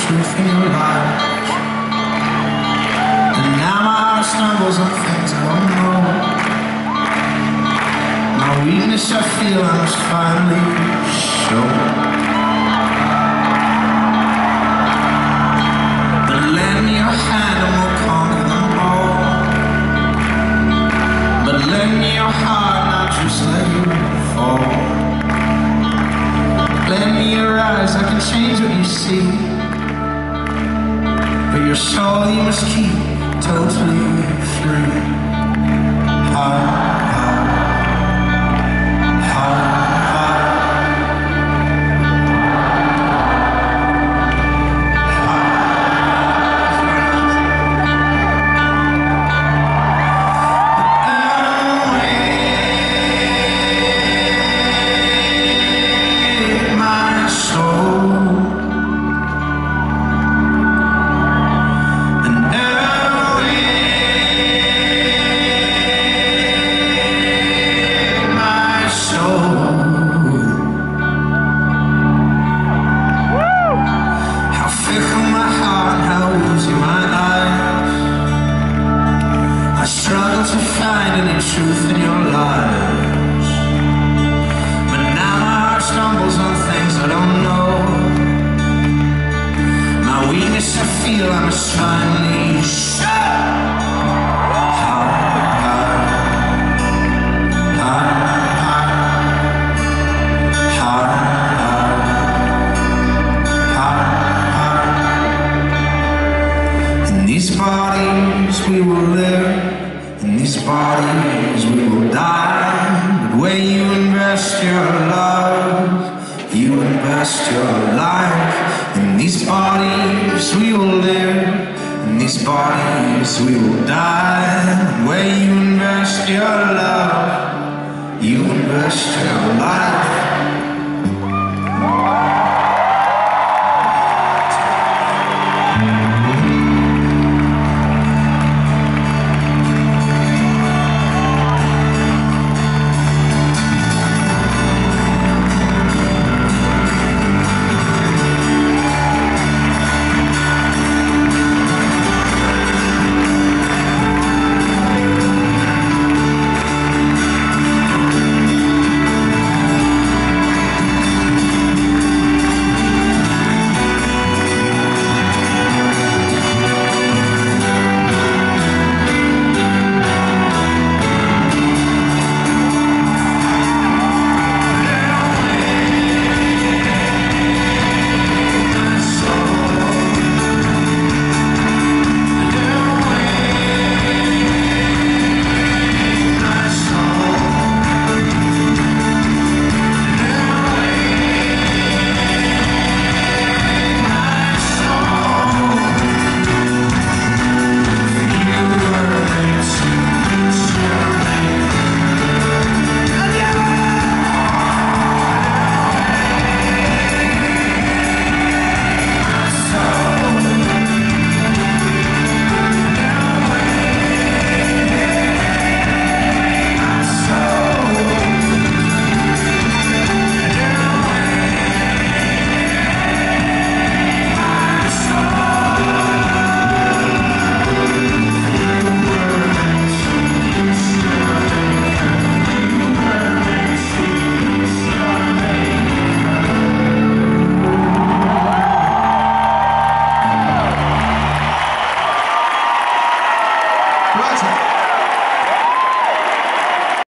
truth in your life. And now my heart stumbles on things I don't know. My weakness I feel I must finally show. But lend me your hand and we'll conquer them all. But lend me your heart, not just let you fall. Lend me your eyes, I can change what you see. But your soul you must keep totally free. Heart, heart, heart, to find any truth in your lives. But now my heart stumbles on things I don't know. My weakness I feel I must finally show. In these bodies we will live, in these bodies we will die. But where you invest your love, you invest your life. In these bodies we will live, in these bodies we will die. But where you invest your love, you invest your life.